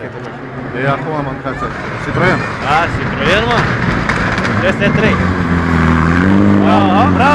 E acum mâncați. Citroen. Da, Citroen, mă. Este 3. Bravo!